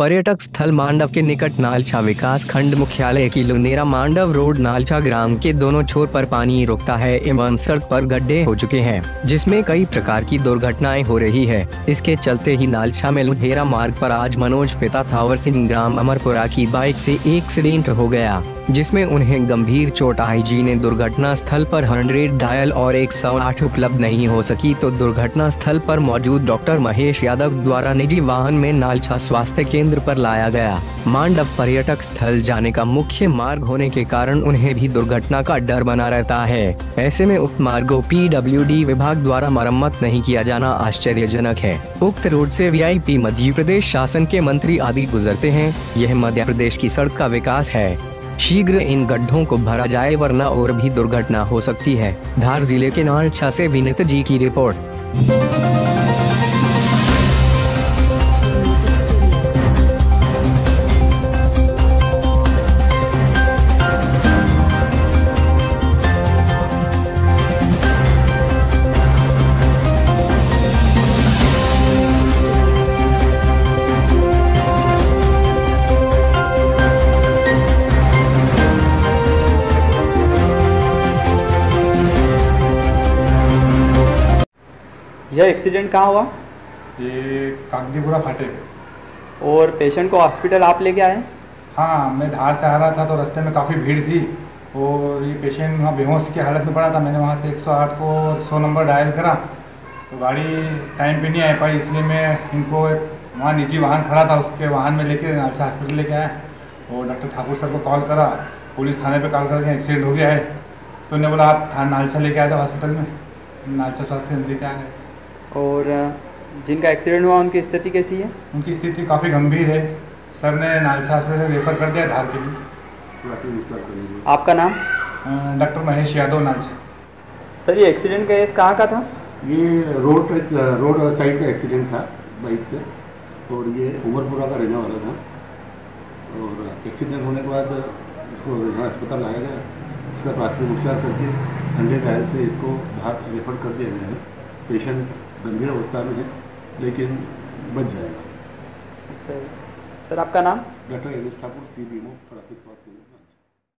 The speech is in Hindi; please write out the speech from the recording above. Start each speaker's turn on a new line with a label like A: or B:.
A: पर्यटक स्थल मांडव के निकट नालछा विकास खंड मुख्यालय की लुनेरा मांडव रोड नालछा ग्राम के दोनों छोर पर पानी रुकता है एवं सड़क पर गड्ढे हो चुके हैं, जिसमें कई प्रकार की दुर्घटनाएं हो रही है। इसके चलते ही नालछा में लुनेरा मार्ग पर आज मनोज पिता थावर सिंह ग्राम अमरपुरा की बाइक से एक्सीडेंट हो गया, जिसमें उन्हें गंभीर चोट आई। जिन्हें दुर्घटना स्थल पर 100 डायल और 108 उपलब्ध नहीं हो सकी तो दुर्घटना स्थल पर मौजूद डॉक्टर महेश यादव द्वारा निजी वाहन में नालछा स्वास्थ्य केंद्र पर लाया गया। मांडव पर्यटक स्थल जाने का मुख्य मार्ग होने के कारण उन्हें भी दुर्घटना का डर बना रहता है। ऐसे में उक्त मार्गों PWD विभाग द्वारा मरम्मत नहीं किया जाना आश्चर्यजनक है। उक्त रोड से VIP मध्य प्रदेश शासन के मंत्री आदि गुजरते हैं। यह मध्य प्रदेश की सड़क का विकास है। शीघ्र इन गड्ढों को भरा जाए वरना और भी दुर्घटना हो सकती है। धार जिले के नालछा से विनीत जी की रिपोर्ट।
B: यह एक्सीडेंट कहाँ हुआ?
C: ये कागदीपुरा फाटे।
B: और पेशेंट को हॉस्पिटल आप लेके आए?
C: हाँ, मैं धार से आ रहा था तो रास्ते में काफ़ी भीड़ थी और ये पेशेंट वहाँ बेहोश की हालत में पड़ा था। मैंने वहाँ से 108 को 100 नंबर डायल करा तो गाड़ी टाइम पे नहीं आ पाई, इसलिए मैं इनको वहाँ निजी वाहन खड़ा था उसके वाहन में लेके नालछा हॉस्पिटल लेके आया और डॉक्टर ठाकुर सर को कॉल करा, पुलिस थाने पर कॉल करके एक्सीडेंट हो गया है तो उन्होंने बोला आप नालछा लेके आ जाओ हॉस्पिटल में। नालछा स्वास्थ्य केंद्र लेके आ गए।
B: और जिनका एक्सीडेंट हुआ उनकी स्थिति कैसी है?
C: उनकी स्थिति काफ़ी गंभीर है। सर ने नालछा हॉस्पिटल रेफर कर दिया धार के लिए।
B: आपका नाम?
C: डॉक्टर महेश यादव, नालछा।
B: सर ये एक्सीडेंट का केस कहाँ का था?
D: ये रोड साइड का एक्सीडेंट था बाइक से और ये उमरपुरा का रहने वाला था और एक्सीडेंट होने के बाद इसको यहाँ अस्पताल लाया गया। इसका प्राथमिक उपचार करके 100 डायल से इसको धार रेफर कर दिया गया है। पेशेंट गंभीर अवस्था में है लेकिन बच जाएगा।
B: सर आपका नाम?
D: Doctor N S Thakur, CBMO traffic स्वास्थ्य।